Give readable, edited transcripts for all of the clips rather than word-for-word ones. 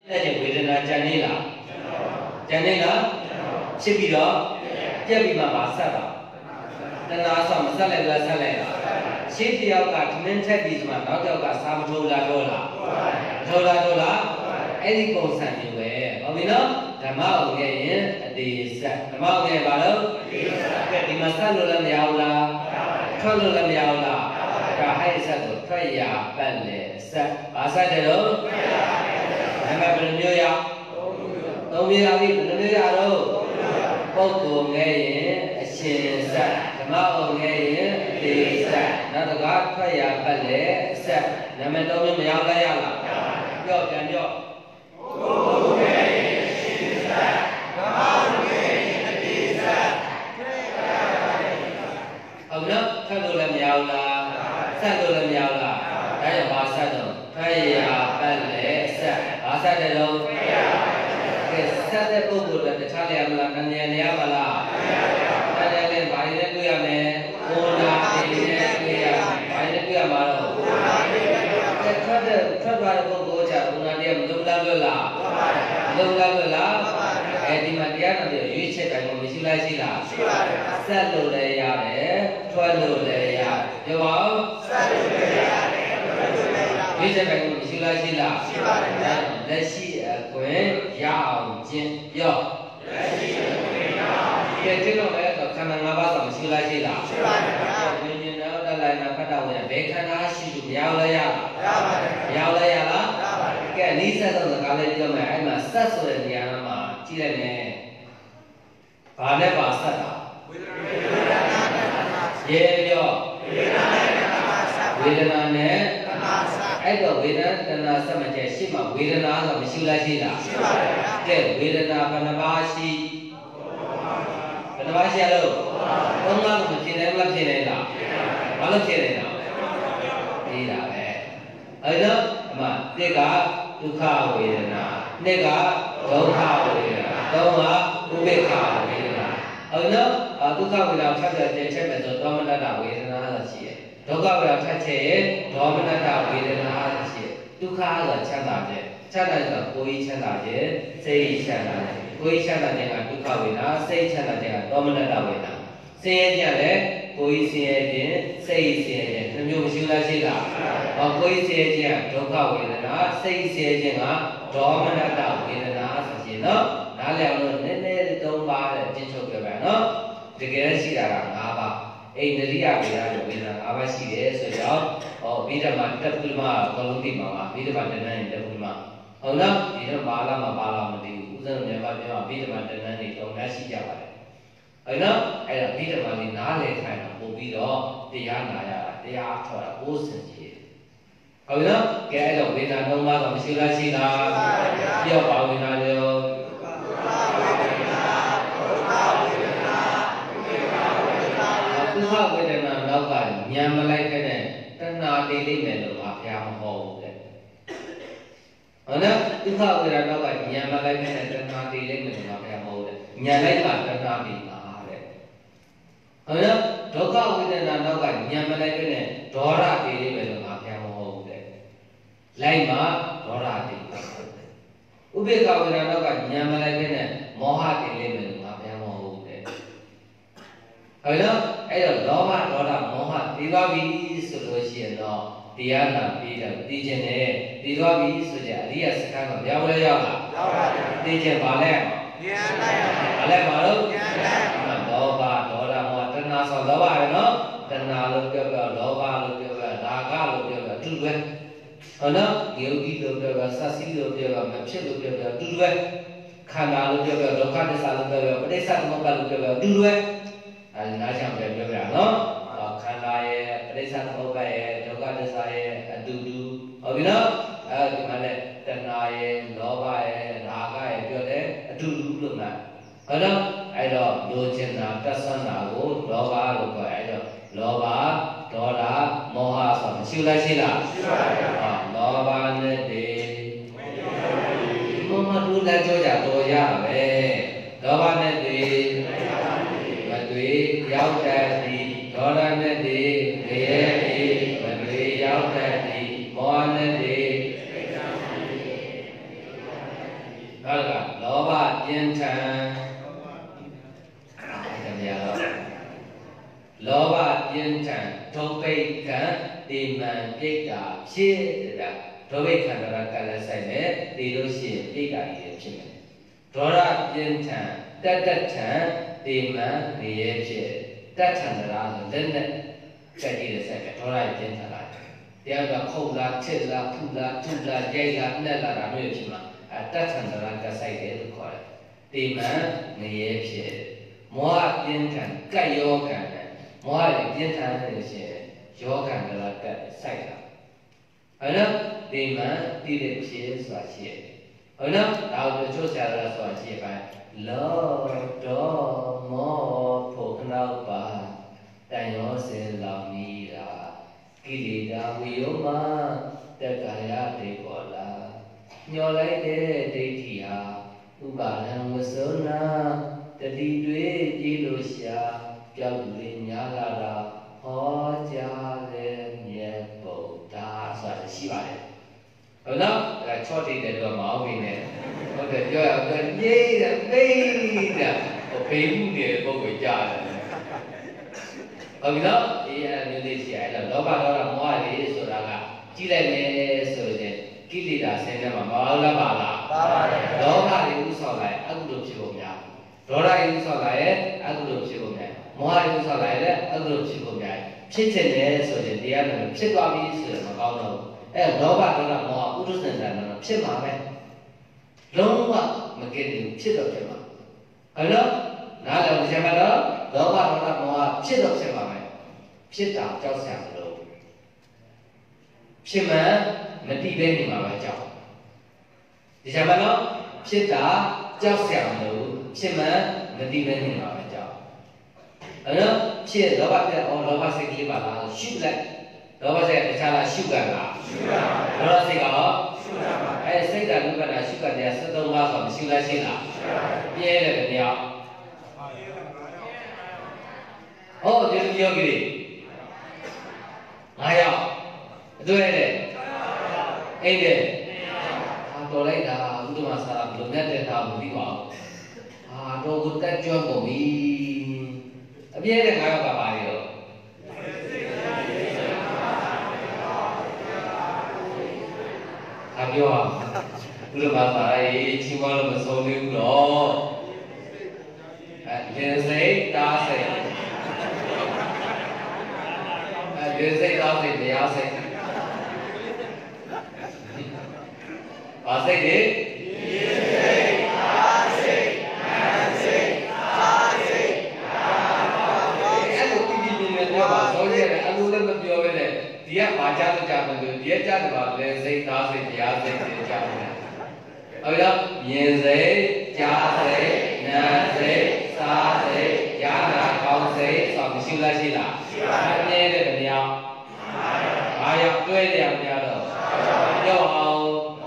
Jadi Vedana janela, janela, sebiro, jadi mama sada, dan asam salela salela. Siti awak mentai bisma, awak awak sama dola, ini konsen juga. Abino, dhamma awak desa, dhamma awak baru, di masa lulam yaula, lulam yaula, kahai satu, kaya balik, bahasa dulu. Nama bernyoya, nomia ini bernyoya lo, pokok gaya, sisa, dhamma awak desa, nanti kaya balik, nama nomia yaula yaula, yo dan yo. Satu lem yaula, saya bahasa tu, saya balik, bahasa tu, kita pukul dan cari amalan nanya amalan, nanya ni bayi ni kuya ni, ona ni kuya malu, kita pukul cak, ona dia belum lalu, di mana nanti yuci kan mesti sila, selalu leyar, tualu leyar, jawab, yuci kan mesti sila, lesi kuen yau jen, yo, kita tu orang kan ngapa sama sila, ini nak dalam nak pada orang, bekan asyik yau leyar, ke ni saya tu kalau dia macam sesuatu yang nama ciri ni, pada bahasa dah. Ye yo, Vedana ni, itu Vedana sama je, siapa Vedana sama sila, ke Vedana panabasi alo, orang macam ni lah, malu ciri lah, tidak ada, ama, mereka duka Vedana, mereka duka Vedana, doa ubeka Vedana. Ada duka Vedana cakap macam tu, doa mana Vedana ada sih. Duka Vedana cakap doa mana Vedana ada sih. Duka ada cakap itu koi cakap je, sei cakap je. Koi cakap dengan duka Vedana, sei cakap dengan doa mana Vedana. Sei je, koi sei je, sei je. Nampak mesti lah. Koi sei je duka Vedana, sei je ngah doa mana Vedana sih. No, nalar ni domba jenis apa? No, jika sih ada apa? Ini dia ada apa sih dia? Soalnya, bila mana terpulma, kalau di mana, bila mana ni terpulma. Orang ini bala mesti usaha ni bila mana ni orang nasi jawab. Orang ada bila mana nalar kan, bila dia naya, dia thora bosan je. Orang kaya bila domba mesti lah, dia bawa nalar. Duka Vedana lauka nyamalai kene tanah dili melu apa mau ke? Mana duka Vedana lauka nyamalai kene tanah dili melu apa mau ke? Nyalai ka tanah di mana? Mana duka Vedana lauka nyamalai kene dora dili melu apa mau ke? Lain mah dora dili. Ubeka Vedana lauka nyamalai kene moha dili melu apa mau ke? Kalau loba moha diwabi solusi no dia na bila dijene diwabi suja dia sekarang dia boleh jawab dijene balik baru loba moha tenang so loba no tenang lu juga loba lu juga raga lu juga dua mana yogi lu juga sasi lu juga macam lu juga dua khana lu juga lokal desa lu juga pedesa lokal lu juga dua Nasiam berapa no? Karena perisa terbaik, juga desai dulu. Abino, mana tenai, lobai, ragai, biar dulu mana. Kalau ada lojena, tersana, loba, loba, dola, moha, sama sila. Loba nanti, moha dulu jauh ya, loba nanti. Yau tadi, orang nanti, dia menteri yau tadi, mohon nanti. là lo ba yên thành lo ba yên thành thâu bay cả tìm mà biết cả chia được thâu bay thành ra cả là sai này đi đôi khi biết cả gì chứ đó là yên thành đất thành tìm mà đi chia đất thành ra là真的cái gì là sai đó là yên thành lại第二个口啦、吃啦、吐啦、吐啦、咽啦、那啦，咱们有什么？đất thành ra cái sai thế được gọi thì mà người phía mỗi biến thành cái yếu cái này mỗi biến thành cái gì yếu cái là cái sai đó ở đó thì mà đi đến phía xóa chia ở đó đạo đức chỗ xa là xóa chia phải lo đó mò phổ nào ba đại nhỏ sẽ làm gì là cái gì đó yếu mà tất cả là để gọi là nhớ lấy để thì tu bà đang sớm na để đi đuổi đi lối xa kéo lên nhà là họ cha lên nhẹ bộ ta sao để xí bài rồi đó là cho đi để đồ máu vì này có thể cho cái gì là có phim để có người cha rồi đó thì như thế sẽ là đó ba đó là mỗi cái số là chỉ là nghe số này cái gì đã xảy ra mà bao la ba la đó là những số này ăn được chịu không nhỉ đó là những số này ăn được chịu không nhỉ mỗi những số này ăn được chịu không nhỉဖြစ်တဲ့နဲ့ဆိုရင်တရားနဲ့ဖြစ်သွားပြီဆိုရင်မကောင်းတော့အဲလောဘဒေါသမောဟဥဒ္ဒစင်တာတော့ဖြစ်မှာပဲလုံးဝမကင်းဘူးဖြစ်တော့ဖြစ်မှာအဲ့တော့နားလည်ကြမှာတော့လောဘဒေါသမောဟဖြစ်တော့ဖြစ်မှာပဲဖြစ်တာကြောက်စရာမလိုဖြစ်မှမတိပဲနေမှာပဲကြောက်ဒီကြမှာတော့ဖြစ်တာကြောက်စရာမလိုဖြစ်မှမတိပဲနေမှာပဲကြောက်အဲ့တော့ဖြစ်လောဘတဲ့လောဘစိတ်ကလေးပါလားရှုလိုက်လောဘစိတ်တခြားလားရှုကြလားရှုပါပါလောဘစိတ်ကဟောရှုတာပါအဲစိတ်ဓာတ်လူကနာရှုကြတယ်73ပါးဆိုမရှိလားရှိလားရှုပါပါပြဲတယ်ခင်ဗျာဟောဒီလိုပြောကြည့်9ယောက်အတွဲတယ်အိတ်တယ်တော်လိုက်တာဥဒ္ဓမစာဘယ်လိုနဲ့တက်တာမသိပါဘူးတော့ကိုတက်ကြွကုန်ပြီအပြည့်နဲ့9ယောက်ကပါလေတော့ပြောပါဥဒ္ဓမစာရေးချင်းမလို့မဆုံးသေးဘူးတော့လင်းစိတ်တားစိတ်လင်းစိတ်တားစိတ်တရားစိတ်ဘာစိတ်လဲဒီကဘာကြလို့ကြမလို့ဒီကကြတယ်ပါလဲစိတ်သားစိတ်တရားစိတ်တွေကြတယ်။အဲ့တော့မြင်စိတ်ကြားစိတ်နာစိတ်စားစိတ်ရတာကောင်းစိတ်ဆိုမရှိလားရှိလားရှိပါဘူး။မြင်တဲ့ဗျာ။ဘာရောက်တွဲတယ်ဗျာတော့ပြောအောင်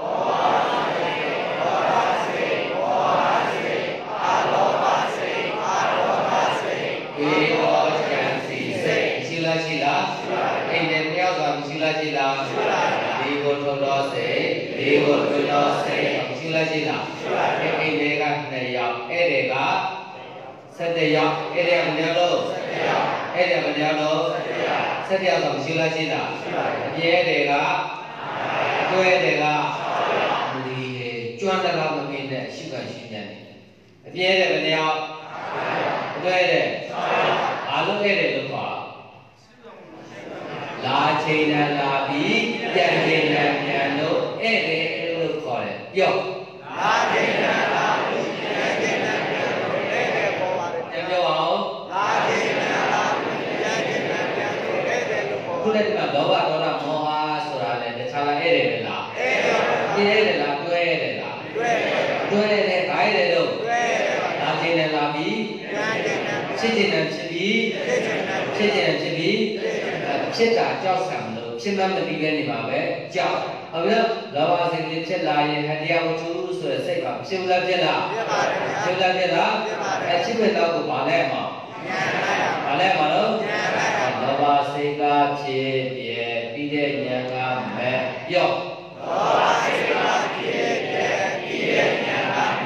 ရှိလားဒီကိုထုံတော်စေဒီကိုထုံတော်စေရှိလားရှိလားအဲ့ဒီက2ယောက်အဲ့ဒီက7ယောက်အဲ့ဒီကဘယ်နှယောက်လို့အဲ့ဒီကဘယ်နှယောက်လို့7ယောက်ဆိုရှိလားရှိလားအပြဲတွေကတွဲတွေကဒီကျွမ်းတကားမမင်းနဲ့ရှိပါရှိနေတယ်အပြဲတွေဘယ်နှယောက်တွဲတွေအားလုံးအဲ့ဒီလို့ခေါ်လာချိန်နဲ့လာပြီးပြန်ချိန်နဲ့ပြန်လို့အဲ့ဒီလို့ခေါ်တယ်ပြောလာချိန်နဲ့လာပြီးပြန်ချိန်နဲ့ပြန်လို့အဲ့ဒီပေါ်ပါတယ်ပြောအောင်လာချိန်နဲ့လာပြီးပြန်ချိန်နဲ့ပြန်လို့အဲ့ဒီလို့ခေါ်ခုလည်းဒီမှာလောဘဒေါသမောဟဆိုတာလည်းတခြားလားအဲ့ဒီပဲလားအဲ့ဒီပါပြဲတယ်လားတွဲတယ်လားတွဲတယ်ခိုင်းတယ်လို့တွဲတယ်ပါလာချိန်နဲ့လာပြီးပြန်ချိန်နဲ့ဖြစ်ချိန်နဲ့ဖြစ်ပြီးဖြစ်ချိန်နဲ့ဖြစ်ပြီးဖြစ်တာကြောက်ဆံလို့ဖြစ်မှမသိပဲနေပါပဲကြောက်ဟုတ်ပြီလောဘစိတ်ကလေးဖြစ်လာရင်တရားဝတ္ထုဆိုတဲ့စိတ်ကဖြစ်လားဖြစ်လားဖြစ်ပါတယ်ဖြစ်လားဖြစ်လားအဲဖြစ်မဲ့တော့ကိုဗာလဲမှာဗာလဲမှာလို့လောဘစိတ်ကဖြစ်ပြဲပြီးတဲ့ဉာဏ်ကမဲ့ပြောလောဘစိတ်ကဖြစ်ပြဲပြီးတဲ့ဉာဏ်က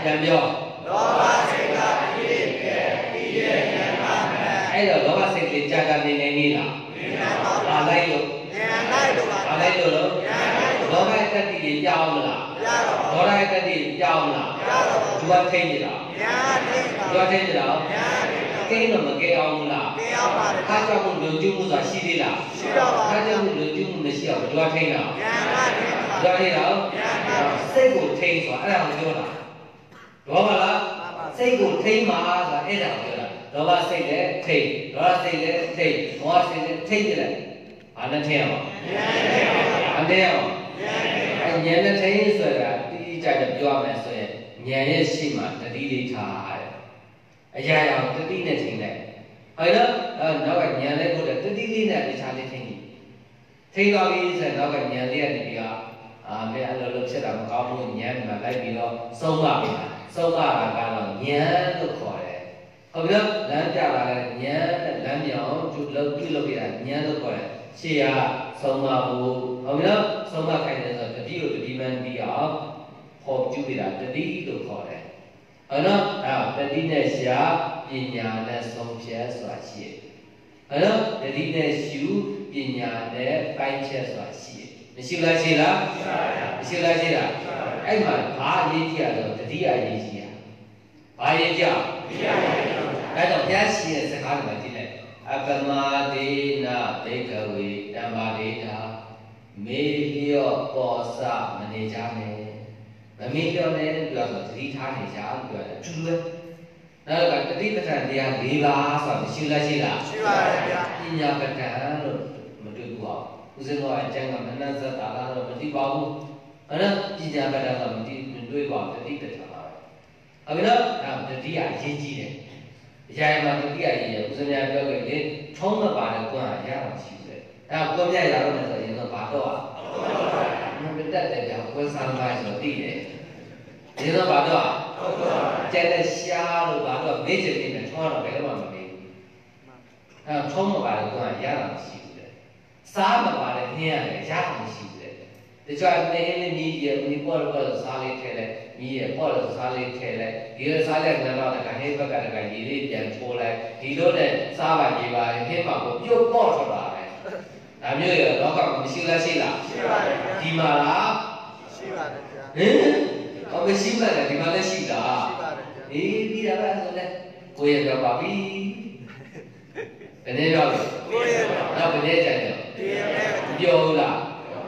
ပြန်ပြောလောဘစိတ်ကပြည့်ရဲ့ပြည့်ရဲ့ဉာဏ်ပါမယ်အဲ့တော့လောဘစိတ်လေးကြာကြာနေနေနေလားဘာလိုက်လို့ဉာဏ်လိုက်လို့ပါဘာလိုက်လို့လို့ဉာဏ်လိုက်လို့လောဘရဲ့တတိကြီးကြောင်းမလားကြောင်းဒေါသရဲ့တတိကြီးကြောင်းမလားကြောင်းသူကထိန်းနေတာညာထိန်းတာသူကထိန်းနေတာညာကိန်းတော့မကဲအောင်လားကဲအောင်ပါတယ်ခါကြောင့်လူကျုံမှုဆိုတာရှိသေးလားရှိတော့ပါခါကြောင့်လူကျုံမှုမရှိအောင်ဘယ်သူကထိန်းတာညာကထိန်းတာသူကထိန်းတာစိတ်ကိုထိန်းဆိုတာအဲ့ဒါကိုပြောတာဒေါမလားစိတ်ကိုထိန်းမှာဆိုတာအဲ့ဒါကိုပြောတာဒေါဘစိတ်လည်းထိန်းဒေါသစိတ်လည်းထိန်းမောဟစိတ်လည်းထိန်းတယ်ဘာနဲ့ထိန်းအောင်ဉာဏ်နဲ့ထိန်းအောင်ဉာဏ်နဲ့ထိန်းဆိုတာတိတိကျကျပြောရမယ်ဆိုရင်ဉာဏ်ရဲ့ရှိမှတတိလေးထားတယ်အရာရာတတိနဲ့ထိန်းလိုက်ဟုတ်လားနောက်ကဉာဏ်လေးကိုတတိလေးနဲ့တခြားလေးထိန်းထိန်းသွားပြီဆိုတော့နောက်ကဉာဏ်လေးကနေပြီးတော့မင်းအဲ့လိုဖြစ်တာမကောင်းဘူးဉာဏ်မှာလိုက်ပြီးတော့ဆုံးမပြီဆုံးမတာကတော့ဉာဏ်လို့ခေါ်တယ်ဟုတ်ပြီနော်လမ်းပြလာတဲ့ဉာဏ်နဲ့လမ်းမြောင်ကျုပ်လုပ်ပြုလုပ်ရတာဉာဏ်လို့ခေါ်တယ်ရှေ့ကဆုံးမဖို့ဟုတ်ပြီနော်ဆုံးမခိုင်းတယ်ဆိုတော့တတိကိုတတိမှန်ပြီးအောင်ဟောပြုရတာတတိလို့ခေါ်တယ်ဟုတ်နော်တတိနဲ့ရှာပညာနဲ့ဆုံးဖြတ်ဆိုတာရှိတယ်ဟုတ်နော်တတိနဲ့ရှုပညာနဲ့ပိုင်းဖြတ်ဆိုတာရှိတယ်မရှိလားရှိလားမရှိလားရှိလားအဲ့မှာဘာအရေးကြီးရတော့တတိအရေးကြီးရဘာရေးကြအဲ့တော့ဘုရားရှိတဲ့စကားတွေမှာကြည့်လိုက်အပမဒေနာဘေကဝေတမ္ပါဒေတာမေလျော့ပေါ်စမနေကြနဲ့မမေ့လျော့နဲ့ပြောဆိုသတိထားနေကြလို့ပြောတယ်အတူတူပဲနောက်ကတတိပဋ္ဌာန်တရား၄ပါးဆိုတာမရှိလားရှိလားရှိပါတယ်ဗျာပညာပဋ္ဌာန်လို့မတွေ့ဘူးပေါ့ဦးဇင်းတော်အကျဉ်းကမနဇ္ဇတာကတော့မသိပါဘူးဟုတ်လားပညာပဋ္ဌာန်ကမတွေ့ပါဘူးတတိပဋ္ဌာန်ပါပဲဟုတ်ပြီနော်တတိယအရေးကြီးတယ်အရာမှာတတိယအရေးရဦးဇင်းများပြောခဲ့လေထုံးမပါတဲ့ကွန်းရတာရှိတယ်ကွန်းမြရတော့လည်းဆိုရင်တော့ဘာတော့မတက်တဲ့ကြောင့်ကွန်းစားပါဆိုသိတယ်ဒီတော့ဘာတော့ကျက်တဲ့ရှားလို့ဘာတော့မေ့ချင်နေတယ်ထုံးတော့ဘယ်တော့မှမမေ့ဘူးထုံးမပါတဲ့ကွန်းရတာရှိတယ်စားမပါတဲ့နှင်းရတယ်ရတာမရှိဘူးလေတချို့နေလေးမြည်ရမြည်ပေါ်တော့စားလေးထဲလိုက်မြည်ရပေါ်တော့စားလေးထဲလိုက်ဒီလိုစားတဲ့ငါတော့ကဟိဘက်ကတကရေလေးပြန်ထိုးလိုက်ဒီလိုနဲ့စားပါရေးပါဟင်းမှာကိုပြုတ်ပေါ့ထွက်တာပဲဒါမျိုးရတော့ကမရှိလားရှိလားရှိပါတယ်ဗျာဒီမှာလားရှိပါတယ်ဗျာဟင်မရှိပါနဲ့ဒီမှာလည်းရှိတာရှိပါတယ်ဗျာအေးပြီးတာပဲဆိုလဲကိုရပြောပါပြီဘယ်နည်းတော့လဲကိုရတော့ဘယ်နည်းကြတယ်ဒီမဲ့ပြောလား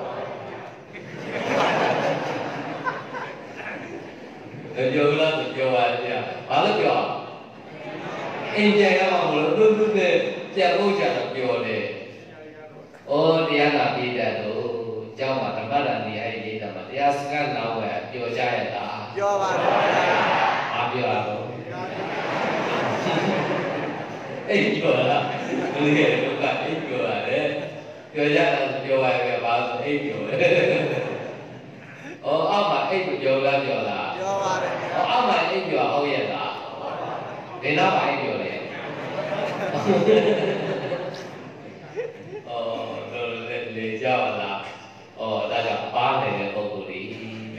ပြောလားပြောပါလေဘာလို့ပြောအိမ်ပြန်ရမှာမလို့သူ့နဲ့ပြန်ဖို့ကြတော့ပြောတယ်ဩတရားနာပြီးတဲ့တော့ကျောင်းမှာဓမ္မရဏီရဲ့ရေးတာမှာတရားစကားနာဝယ်ပြောကြရတာပြောပါဗျာဘာပြောရတော့အိမ်ပြောလားသူရဲ့ဒုက္ခအိမ်ပြောရတယ်ပြောကြတာပြောပါရဲ့ဘာလို့အိမ်ပြောလဲအောက်မှာအိမ်ပြောလားပြောလားပြောပါတယ်အောက်မှာအိမ်ပြောဟုတ်ရဲ့လားဒီနောက်မှာအိမ်ပြောလေလေကြပါလားဒါကြောင့်ပါနေတဲ့ပုံကိုယ်လေး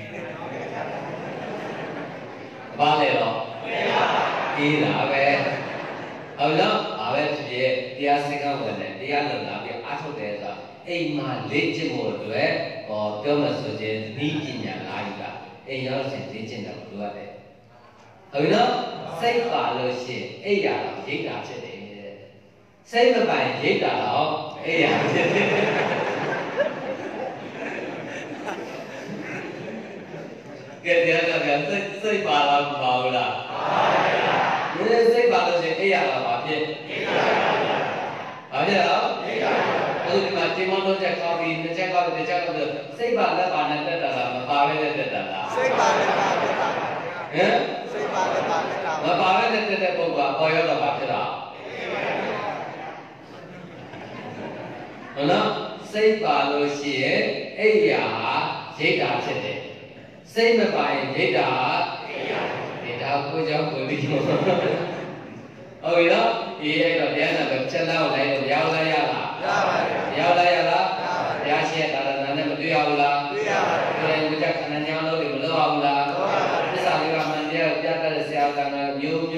ပါလေတော့အေးလားပဲဟုတ်လားဘာပဲဖြစ်ဖြစ်တရားစကားဝင်တယ်တရားလုံလာပြီးအားထုတ်တယ်ဆိုတာအိမ်မှာလေ့ကျင့်ဖို့အတွက်ပြောမှဆိုခြင်းဤပညာလားယူတာအိမ်ရောက်စဉ်လေ့ကျင့်တာကိုလိုရတယ်ဟုတ်လားစိတ်ပါလို့ရှိရင်အိယာတော့ရိတ်တာဖြစ်တယ်စိတ်မပိုင်ရိတ်တာတော့အိယာဖြစ်တယ်ကဲတရားတော်ကစိတ်ပါလားမပါဘူးလားပါပါဘုရားစိတ်ပါလို့ရှိရင်အိယာတော့ဘာဖြစ်ရိတ်တာပါဗျာဘာဖြစ်တော့ရိတ်တာဒီမှာဒီမောတော့ချက်ကောင်းပြီးတစ်ချက်ကောင်းပြီးတစ်ချက်ကောင်းပြီးစိတ်ပါလက်ပါနဲ့တက်တာလားမပါဘဲနဲ့တက်တာလားစိတ်ပါလက်ပါတက်တာဟမ်စိတ်ပါလက်ပါတက်တာမပါဘဲနဲ့တက်တဲ့ပုဂ္ဂိုလ်ကပေါ်ရောက်တော့ဘာဖြစ်တာဟုတ်လားစိတ်ပါလို့ရှိရင်အိယာရိတ်တာဖြစ်တယ်စိတ်မပါရင်ရိတ်တာအိယာဒီဒါကိုကြောင့်ကိုပြီးဟုတ်ပြီနော်ဒီအဲ့တော့တရားနာပဲချက်လောက်လိုက်တော့ရောက်လာရလားရပါတယ်ရောက်လာရလားရပါတယ်တရားရှိတာလည်းနဲ့မတွေ့ရဘူးလားတွေ့ရပါတယ်ဘယ်လိုကြခဏညောင်းလို့မလုပ်အောင်လားလုပ်ရပါတယ်သစ္စာလေးပါမှန်တရား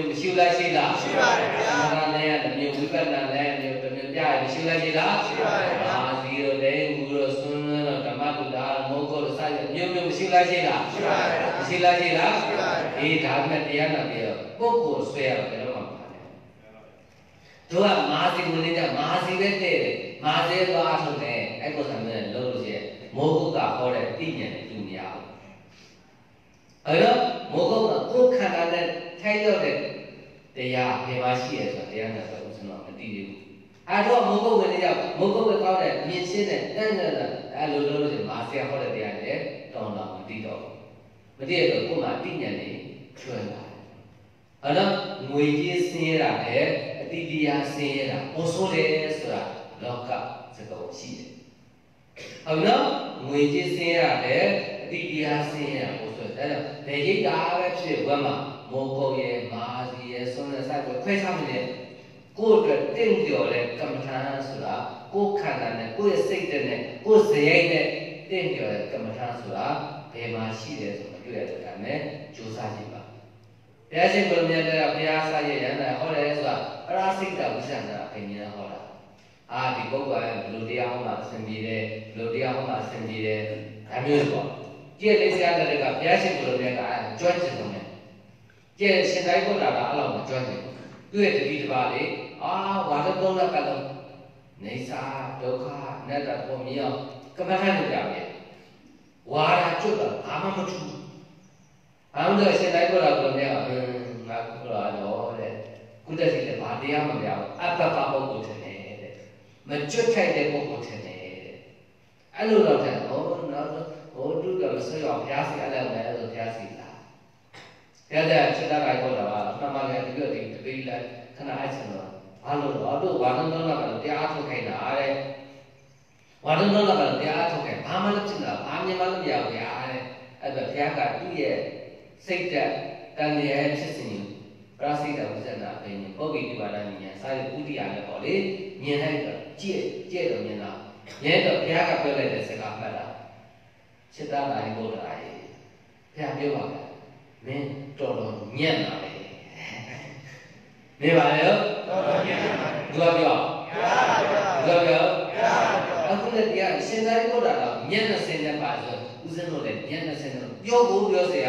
မျိုးမရှိလားရှိလားရှိပါတယ်ဗျာသမထနဲ့တစ်မျိုးဝိပဿနာနဲ့တစ်မျိုးပြရမရှိလားရှိလားရှိပါတယ်ဗျာမာစီတို့တဲငူတို့ဆွန်းတို့ဓမ္မတုတာမောဂုတ်တို့စတဲ့မျိုးမရှိလားရှိလားရှိပါတယ်ဗျာမရှိလားရှိလားရှိပါတယ်အေးဒါမှတရားနာပြီးတော့ပုဂ္ဂိုလ်ဆွဲရတော့ဘယ်တော့မှမပါနဲ့တို့ကမာစီဝင်နေကြမာစီပဲတဲ့တယ်မာစီသွားထုတ်တယ်အဲ့ကိုဆံနဲ့လုံးလို့ရှိရင်မောဂုတ်ကဟောတဲ့သိဉာဏ်နဲ့သူမရဘူးအဲ့တော့မောဂုတ်ကကိုယ်ခန္ဓာနဲ့ထိုက်ရောက်တဲ့တရားဘယ်မှာရှိရဆိုတာတရားနဲ့ဆိုတော့ကျွန်တော်မသိသေးဘူးအဲ့တော့မောဂုတ်ဝင်နေကြမောဂုတ်ကကောင်းတဲ့မြင်ရှင်းတဲ့အဲ့လိုလို့ဆိုမာစီဟောတဲ့တရားနဲ့တောင်းတော့မသိတော့မသိရတော့ကိုယ်မှာသိဉာဏ်နဲ့ချွဲလာအဲ့တော့ငွေကြီးဆင်းရဲတာနဲ့အတိတရားဆင်းရဲတာပိုဆိုးတယ်ဆိုတာလောကစကားရှိတယ်ဟုတ်နော်ငွေကြီးဆင်းရဲတာနဲ့အတိတရားဆင်းရဲတာပိုဆိုးတယ်ဒါကြောင့်ဘယ်ရိတ်တာပဲဖြစ်ဘက်မှာမောဂုတ်ရဲ့မာစီရဲ့ဆွမ်းနဲ့စိုက်ကိုခွဲခြားနေတယ်ကိုယ်အတွက်တင့်ကြော်တဲ့ကမ္မထာဆိုတာကိုယ်ခန္ဓာနဲ့ကိုယ့်ရဲ့စိတ်နဲ့ကိုယ်ဇယိုက်နဲ့တင့်ကြော်တဲ့ကမ္မထာဆိုတာဘယ်မှာရှိတယ်ဆိုတာတွေ့ရတဲ့အခါနဲ့ကြိုးစားကြည့်ပါဘုရားရှင်ကိုယ်မြတ်တဲ့ဘုရားစာရဲ့ရဟန္တာဟောတယ်ဆိုတာပရာစိတ်တဝိသန္တာဘယ်နည်းဟောတာဒီပုဂ္ဂိုလ်ကဘယ်လိုတရားဟောမှအဆင်ပြေတယ်ဘယ်လိုတရားဟောမှအဆင်ပြေတယ်ဒါမျိုးပေါ့ကြည့်လေးစရာတဲ့ကဘုရားရှင်ကိုယ်မြတ်ကကြွချင်တယ်ကျဲရှင်တိုင်းဘုရားကအဲ့လောက်မကြွတယ်သူ့ရဲ့တတိတပါးလေဝါဒသုံးလကတော့နေစာဒုက္ခအနတ္တပုံမြင်အောင်ကမ္ဘာထမ်းကြတယ်ဝါဒကျွတ်တာဘာမှမထူးဘာလို့ရှင်တိုင်းဘုရားကလည်းငါဘုရားတော့တဲ့ကုသစီလည်းဘာတရားမပြောအပ္ပပပုဂ္ဂိုလ်ထင်တယ်တဲ့မကျွတ်ထိုက်တဲ့ပုဂ္ဂိုလ်ထင်တယ်တဲ့အဲ့လိုတော့တဲ့ဟိုတုကမဆွေးအောင်ဘုရားစီအဲ့လိုလည်းဆိုဘုရားစီရတဲ့စိတ်ဓာတ်ကိုတော့မှန်မှန်လည်းဒီလိုဒီတပိလိုက်ခဏအဲ့ဆိုတော့ဘာလို့တော့တို့ဝါဒုံတော့ကတော့တရားထုတ်ခိုင်းတာတဲ့ဝါဒုံတော့ကတော့တရားထုတ်ခိုင်းဘာမှမဖြစ်တာဘာမြင်မှမရဘူးရားတဲ့အဲ့တော့ဘုရားကသူ့ရဲ့စိတ်ဓာတ်တန်မြဲဖြစ်စဉ်ကိုပရာစိတ်တဝိဇ္ဇနာအင်းပုဂ္ဂိတိပါဒဉာဏ်စာရဥဒိယလည်းပေါ့လေမြင်လိုက်တော့ကြည့်တော့မြင်တာမြင်တော့ဘုရားကပြောလိုက်တဲ့စကားမှတ်တာစိတ္တနာရီဘုရားရေဘုရားပြောပါလားမင်းတော်တော်ညံ့တာပဲနေပါလေတော်တော်ညံ့တာသူကပြောသူကပြောအခုလည်းတရားရှင်သာရိပုတ္တရာကညံ့တဲ့စင်နဲ့ပါဆိုဦးဇင်းတို့လည်းညံ့တဲ့စင်နဲ့ပြောဖို့ပြောเสีย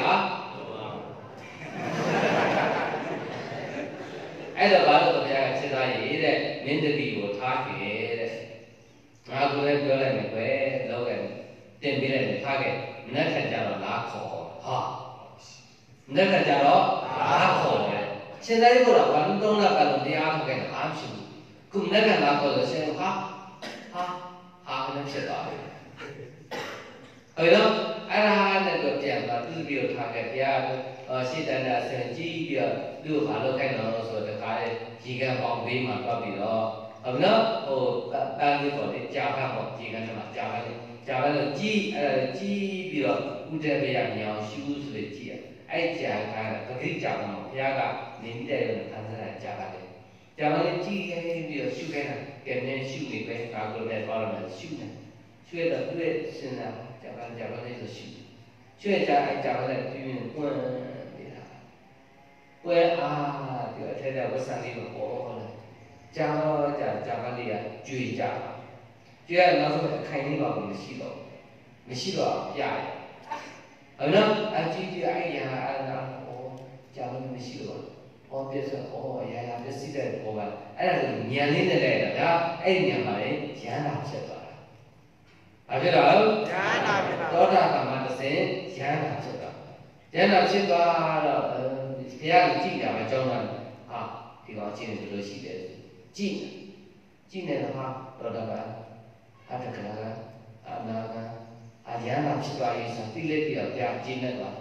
အဲ့တော့ဘာလို့ဘုရားကရှင်သာရိတဲ့မင်းတတိကိုထားခဲ့တဲ့ငါကလည်းပြောလိုက်မယ်ကွယ်လောက်ခဲ့တင်ပေးလိုက်တယ်ထားခဲ့မနေ့ကကြတော့လာခေါ်ဟာနက်ကကြတော့အားခေါ်တယ်ရှင်သာရိပုတ္တရာဘာလို့သုံးလကတော့တရားထုတ်ခဲ့တာအားမရှိဘူးခုနက်ကလာခေါ်လို့ရှင်ဟာလည်းဖြစ်သွားပြီအဲ့တော့အဲ့ဒါနဲ့တော့ပြန်လာသူ့ပြီးတော့ထားခဲ့ဘုရားရှေ့တန်းတာဆင်ကြည့်ပြီးတော့သူ့ကိုဘာလုပ်ခိုင်းတော့ဆိုတော့တခါလေရေကန်ပေါင်းဘေးမှာတွားပြီးတော့ဟုတ်နော်ပန်းလေးပေါ့လေကြာဖတ်ပေါ့ရေကန်ထဲမှာကြာဖတ်လို့ကြည့်ပြီးတော့ဥဒ္ဒဘေယမြောင်ရှုဆိုပြီးကြည့်ရအဲ့ကြာကပဂိကြာမှာဘုရားကနေမိတဲ့ခံစားရကြာပါတယ်ကြာပါလေကြည့်ခဲ့ပြီးတော့ရှုခဲ့တာကဲနေရှုနေပဲကာကိုလည်းပါရမယ်ရှုနေရှုရတော့သူ့ရဲ့စဉ်းစားကြာပါလေဆိုရှုရကြအဲ့ကြာပါလေပြင်းပွင့်နေတာပွဲဒီအထက်ဝဆန်လေးကိုပေါ်လာကြာပါလေကကြွေကြကျွေးရနောက်ဆုံးအခိုင်လေးပါဘူးမရှိတော့ရတယ်ဟုတ်နော်အကြည့်အဲ့ရအဲ့ဒါကြာလို့မရှိတော့ပြည့်စုံရာပစ္စည်းတဲ့ဘောကအဲ့ဒါဆိုဉာဏ်လေးနဲ့လဲဒါအဲ့ဉာဏ်ပါလေဉာဏ်သာဖြစ်သွားတာဘာဖြစ်တော့ဉာဏ်သာဖြစ်တာသောတာပန်မှာတစ်စင်ဉာဏ်သာဖြစ်တာဉာဏ်သာဖြစ်သွားတော့ဘုရားကိုကြည့်ကြမှာကြောင်းတာဒီကောင်ကြည့်နေလို့ရှိတယ်ကြည့်နေတော့သောတာပန်အတ္တကလာအနာဂတ်ဉာဏ်သာဖြစ်သွားရေးဆိုတိလက်ပြီးတော့ဘုရားကြည့်နေတော့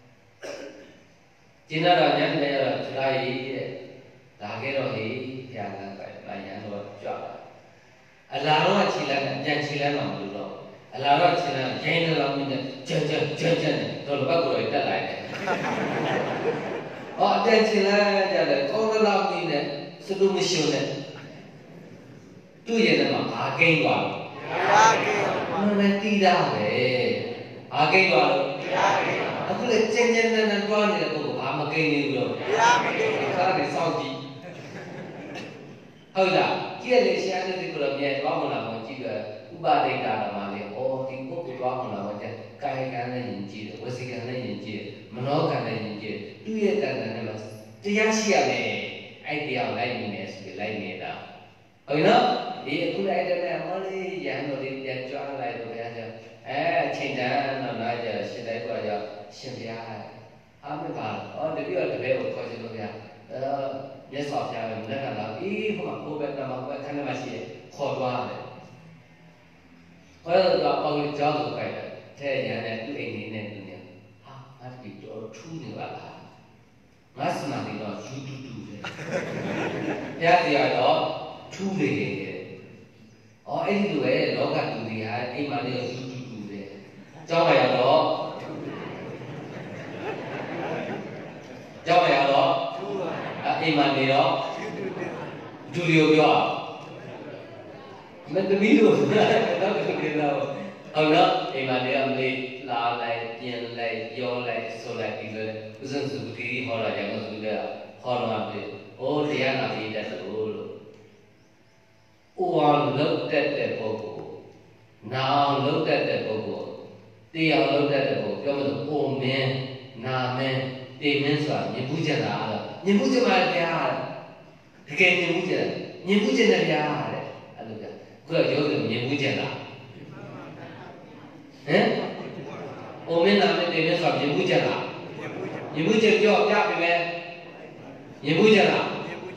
ကျင်းတော့ဉာဏ်နဲ့ရတော့ခြားရည်တဲ့လာခဲ့တော့ဟေးဘုရားကဉာဏ်တော့ကြွလာအလားတော့ခြေလမ်းပြန်ခြေလမ်းတော့မလို့တော့အလားတော့ခြေလမ်းကျင်းတော့မြင်တဲ့ကြမ်းနဲ့တော့ဘက်ကိုတက်လိုက်တယ်အတက်ခြေလမ်းကြတယ်ကောင်းတော့မြင်တဲ့စတူးမရှိနဲ့သူ့ရဲ့တော့ဘာကိန်းသွားလို့မတီးတာပဲဘာကိန်းသွားလို့အခုလေကျင်းနဲ့တွားနေတဲ့ပုဂ္ဂိုလ်ဘာမကိ kinh được sao để sau gì thôi là kia để xem thì cái làm gì đó mà làm một chi là ba đây cả là mà liền ô thì cũng có đó mà làm một cái cái này nhìn chi được cái cái này nhìn chi mà nó cái này nhìn chi tuy nhiên cái này là cái giá trị này ai tiêu lại như này sẽ lại như đó rồi nó thì cũng lại đây là mới đi dàn rồi đi dàn cho anh lại rồi bây giờ trên đó nó nói giờ sẽ đấy qua giờ xem ra mới bảo để biết là về một coi cho tôi nhớ sọt ra mình rất là ý không mà cô bên nào mà cô khăn mà chỉ khó qua đấy có là ông giáo dục cái thế nhà này cứ anh này tụi nhỉ nó bị chỗ thu nhiều là nó mà thì nó thu đấy thế thì ở đó thu về anh tụi ấy nó cả tụi gì hả anh mà đi thu đấy cho mày ở đó cho mày ở đó anh mà đi đó thu liều cho mình tôi biết rồi nó không biết đâu đó anh mà đi âm đi là lại tiền lại vô lại số lại thì rồi cứ dân sự thì họ là chẳng có sự đấy họ làm gì thì anh làm gì để rồi uang lúc tết bộ nào lúc tết bộ tiêu lúc tết bộ cái mà ôm men na men tìm men xoa nhìn bút chân là nhìn bút chân mà bia cái nhìn bút chân là bia đấy anh được chưa cứ ở chỗ này nhìn bút chân là ôm men na men tìm men xoa nhìn bút chân là nhìn bút chân cho chắc bị men nhìn bút chân là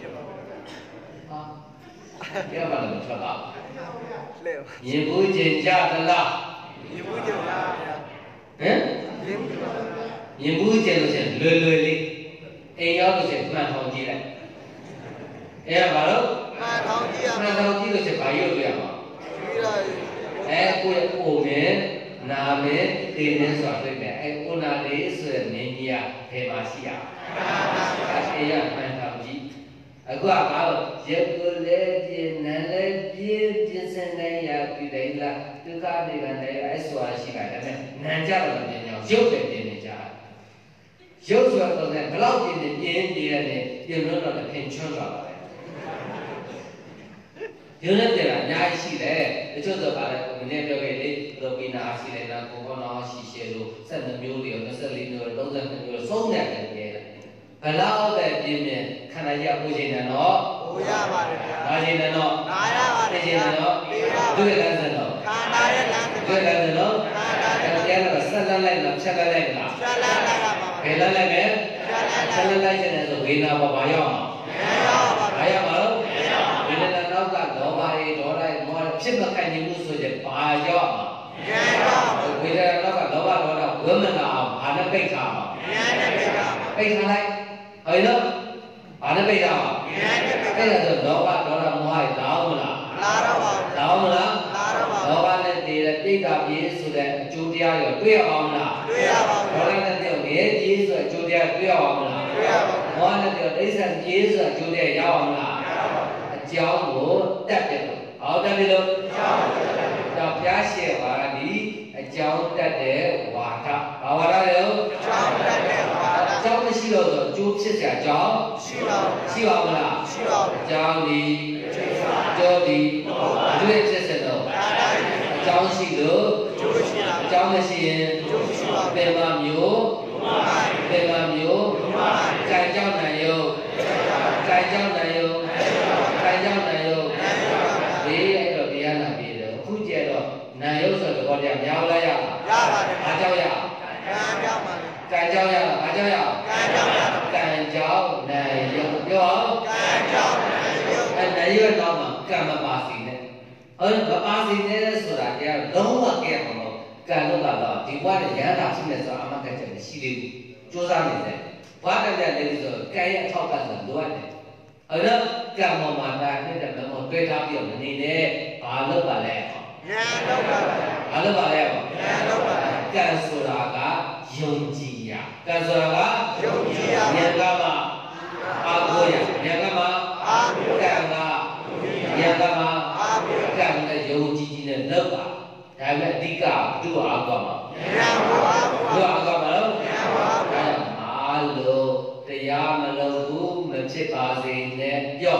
cái mà làm sao đó nhìn bút chân cha là nhìn bút chân là lười đi em nhớ tôi sẽ mang thòng chi này em bảo đâu mang thòng chi tôi sẽ phải yêu được em cô ôm mẹ na mẹ tiền đến xóa rồi mẹ em cô na để sửa nên gì à thế mà xí à em nhớ mang thòng chi cô bảo giờ cô lấy tiền nè lấy tiền sinh này ya cái đấy là từ cái này cái này ai xóa xí cái này nè cha là tiền nhau dốt để tiền này cha dốt xóa tôi này bao tiền này tiền nó là tiền chôn rồi điều này là nhai xí đấy cho tôi bảo là mình nên cho cái đấy rồi bị nào xí đấy là cũng có nó xí xí rồi sản phẩm miêu liều nó xử lý rồi lâu dần rồi sống đẹp cái gì phải lao về tiền này khả năng giao bồi là nó nói gì là nó cái gì là nó đưa cái là nó đưa cái là nó cái là sanh lên làm sanh lên là cái là lên cái sanh lên cho nên rồi vì nào mà bài học mà đâu vì nên là nó cả đó bài đó đây mọi chuyện mà cái những sự việc bài học mà vì nên nó cả đó bài đó là bữa mình làm anh nó cây thảo này ấy đó anh nó cây thảo cái là rồi đó là ngoài đó mà là đó bạn thì là đi gặp gì sự là chủ địa rồi tuy ông là đó là điều nghĩa gì rồi chủ địa tuy ông là đó là điều đấy là gì rồi chủ địa giáo ông là giáo ngũ đẹp được ở đây đi đâu giáo giá xe và đi giáo đẹp để hòa thọ ở đây đâu giáo cái gì rồi chú sẽ trả giáo xí vào là giáo đi cho đi chú sẽ sẽ đâu giáo xí nữa giáo cái gì về mà miếu cái giáo này yêu đi ấy rồi đi ăn là đi rồi khu chế rồi này yêu rồi còn đẹp nhau là ya à cháu ya cái cháu ya cái cháu này yêu không anh này yêu nó mà cả mà ba sinh này mà ba sinh này số là cái đúng là cái mà cái nó là thì qua để giá đạt sinh này rồi mà cái chuyện xí đi chỗ ra này quá cái này rồi cái thao tác rất多này ở đó cả một màn đài nên là một cái đáp biểu này nè bà lớp bà lẹ cái số là cả dùng gì à cái số là nhà ga mà cô ya nhà ga mà nhà ga mà càng là dùng gì nên lớp à cái này đi cả đua áo mà đâu alo တရားမလုပ်ဘူးမဖြစ်ပါစေနဲ့ပြော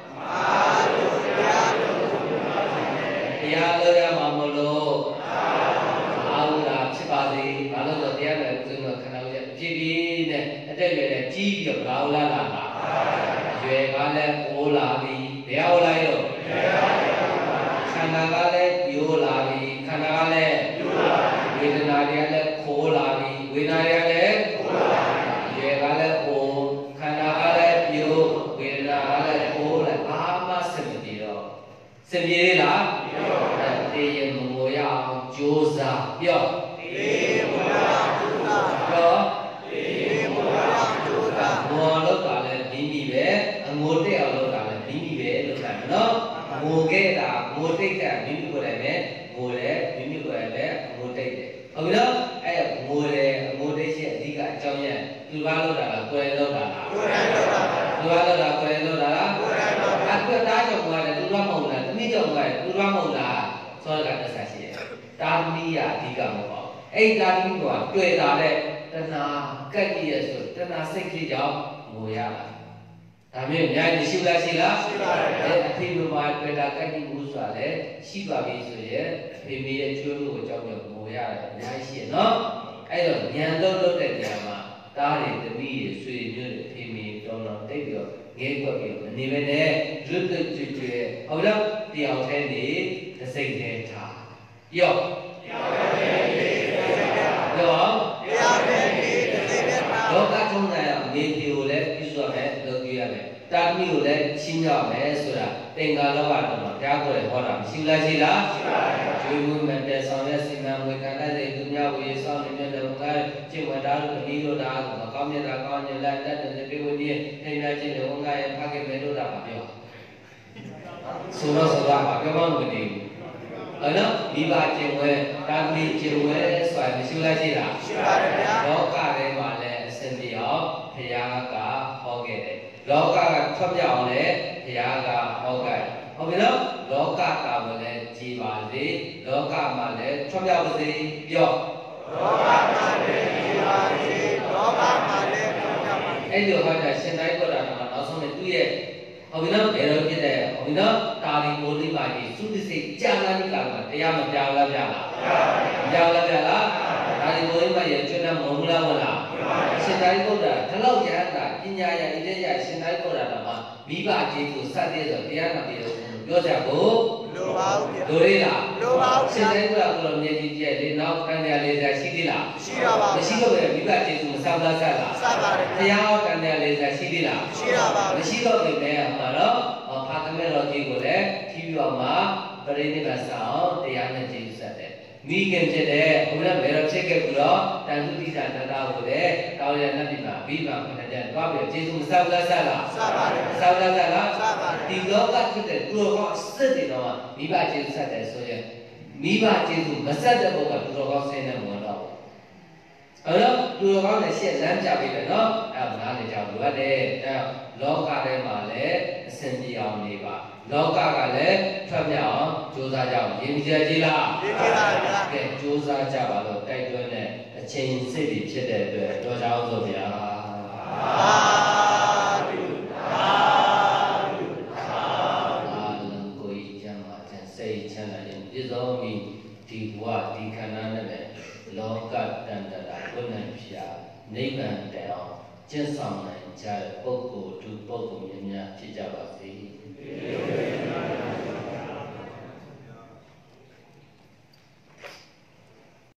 တရားလုပ်ရမှာမလို့အာဟုလာဖြစ်ပါစေဘာလို့ဆိုတရားလည်းဥစဉ်ကခဏလေးဖြည်းဖြည်းနဲ့အတက်ရွယ်နဲ့ကြီးပြီးတော့ဘာဟုလာလာရွယ်ကလည်းပိုးလာပြီဘယ်ဟုတ်လိုက်ရောခန္ဓာကလည်းပြိုးလာပြီခန္ဓာကလည်းဝေဒနာတွေကလည်းခိုးလာပြီဝေဒနာတွေကလည်းရွယ်ကလည်းပိုးခန္ဓာကလည်းပြိုးဝေဒနာကလည်းခိုးလာဘာမှစင်မပြေတော့စင်ပြေလားတေးရမငိုရအောင်ကြိုးစားပြောတေးမငိုရအောင်ကြိုးစားပြောတေးမငိုရအောင်ကြိုးစားငိုလို့တာလည်းမိမိပဲအငိုတက်အောင်လုပ်တာလည်းမိမိပဲလုပ်တာနော်ငိုခဲ့တာငိုတိတ်တာမိမိကိုယ်တိုင်ပဲငိုတယ်မိမိကိုယ်တိုင်လည်းငိုတိတ်တယ်ဟုတ်ပြီနော်အဲ့ငိုတယ်ငိုတိတ်ရဲ့အဓိကအကြောင်းရင်းသူဘာလုပ်တာလားကိုယ်လုပ်တာလားကိုယ်လုပ်တာသူဘာလုပ်တာကိုယ်လုပ်တာလားကိုယ်လုပ်တာအဲ့ဒါကြောင့်ငါလည်းသူဘာမဟုတ်လားတမိကြောင့်ငါလည်းသူဘာမဟုတ်လားဆိုတော့ကတ္တဆရှိတယ်တာမီးကအဓိကမဟုတ်ပါဘူးအဲ့တာမီးကတွေ့တာတဲ့တဏှာကက်ကြီးရဆိုတဏှာစိတ်ကလေးကြောင့်ငိုရတာဒါမျိုးအများကြီးရှိလားရှိပါတယ်အဖေမှာတွေ့တာကက်ကြီးဘူးဆိုတာလည်းရှိပါပြီဆိုရင်အဖေမေရဲ့ကျွေးမှုကိုကြောက်ကြောက်ငိုရတယ်အများကြီးရှိရနော်အဲ့တော့ဉာဏ်လုံးလုပ်တဲ့နေရာမှာတားတွေသမီးတွေဆွေမျိုးတွေအဖေမေတော်တော်တိတ်ပြီးတော့ငဲကွက်ပြီးတော့နေပဲနဲ့လွတ်လွတ်ကျွတ်ကျွတ်ဟုတ်လားတရားထဲနေတစ်စိတ်တည်းထားရောတရားထဲနေတစ်စိတ်တည်းထားရောတရားထဲနေတစ်စိတ်တည်းထားလောကထုံးစံအမေဒီကိုလည်းပြုစုရမယ်လုပ်ပြရမယ်တာမီးကိုလည်းချင်းရမယ်ဆိုတာသင်္ကာလောကတော့ဘုရားကိုယ်ဟောတာမရှိလားရှိလားရှိပါတယ်ကျွေးမှုမဲ့တဲ့ဆောင်ရစီမံဝေကံတဲ့သူများဝေဆောင်နေမြတ်တဲ့ဘုရားကျင့်ဝတ်တာလို့တတိလို့တာကောင်းမြတ်တာကောင်းမြတ်လက်တဲ့ပြေဝတိထိန်ရခြင်းတဲ့ဘုရားရဲ့ဖခင်မဲ့လို့တာပါပြောဆိုတော့ပါပြောမှမနေဘူးအဲ့တော့မိဘကျင့်ဝဲတာမီးကျင့်ဝဲဆိုတာမရှိလားရှိလားရှိပါတယ်ဗျာလောကထဲမှာလည်းအစဉ်ပြေအောင်ဘုရားကဟောခဲ့တယ်လောကကထွက်ပြောင်းလဲဘုရားကဟောခဲ့ဟုတ်ပြီနော်လောကကလည်းကြည်ပါစေလောကမှာလည်းထွက်ပြောင်းပါစေပြောလောကမှာလည်းကြည်ပါစေလောကမှာလည်းထွက်ပြောင်းပါစေအဲ့ဒီဟောတာရှင်တိုင်းကိုယ်တော်ကနောက်ဆုံးနဲ့သူ့ရဲ့ဟုတ်ပြီနော်ဘယ်လိုဖြစ်တဲ့ဟုတ်ပြီနော်တာလီမိုးလေးပါကြီးသုတိစိတ်ကြာလာဒီကမှာတရားမပြောင်းလားဗျာလားပြောင်းလားဗျာလားတာလီမိုးလေးပါရဲ့ကျွမ်းမဟုတ်လားဟုတ်လားရှင်တိုင်းကိုယ်တော်ဒီလောက်ရဟန္တာပညာရအင်းရရှင်တိုင်းကိုယ်တော်ကမိဘကြီးကိုစတဲ့ဆိုတရားနာပြီးတော့ပြောကြဖို့လိုပါဘူးတို့လေးလားလိုပါဘူးရှင်တိုင်းကိုယ်တော်မြေကြီးကျက်လေနောက်ကံရလေးစားရှိသေးလားရှိပါပါမရှိတော့ပဲမိဘကြီးကိုစမ်းလားဆက်လားစပါတယ်တရားဟောကံရလေးစားရှိသေးလားရှိပါပါမရှိတော့ပြီပဲမှာတော့ဖာသမက်တော်ကြီးကိုလည်းထီးပြီးတော့မှပရိနိဗ္ဗာန်ဆောင်တရားနဲ့ကျေးဇူးဆက်တယ်မိခင်ဖြစ်တဲ့ဘုရားဘယ်တော့ဖြစ်ခဲ့ပြီးတော့တန်သုတိတာတတာကိုလည်းတောင်းရတဲ့ဒီမှာပြီးမှခဏတည်းသွားပြီးကျေးဇူးမဆောက်လားဆက်လားဆက်ပါတယ်ဆောက်လားဆက်လားဆက်ပါတယ်ဒီလောကဖြစ်တဲ့သူတော်ကောင်းစစ်တယ်တော့မိဘကျေးဇူးဆက်တယ်ဆိုရင်မိဘကျေးဇူးမဆက်တဲ့ဘုရားသူတော်ကောင်းဆင်းနေမှာတော့အဲ့တော့သူတော်ကောင်းနဲ့ရှေ့လမ်းပြပေးတယ်နော်အဲ့ဒါနားလေကြောက်လိုရတယ်အဲ့လောကထဲမှာလည်းအစဉ်ပြေအောင်နေပါလောကကလည်းထွက်မြောက်အောင်ကြိုးစားကြအောင်ရင်းကြကြည်လားရင်းကြပါဗျာကဲကြိုးစားကြပါလို့တိုက်တွန်းတဲ့အချိန်စိတ်တွေဖြစ်တဲ့အတွက်တော်ကြအောင်ဆိုဗျာသာဓုသာဓုသာဓုကိုယ်ကြီးချမ်းသာခြင်းစိတ်ချမ်းသာခြင်းပြည့်စုံပြီးဒီဘဝဒီခန္ဓာနဲ့ပဲလောကတန်တရာဘုရားဖြာနိဗ္ဗာန်တအောင်ကျင့်ဆောင်နိုင်ကြတဲ့ပုဂ္ဂိုလ်သူပုဂ္ဂိုလ်များဖြစ်ကြပါစေ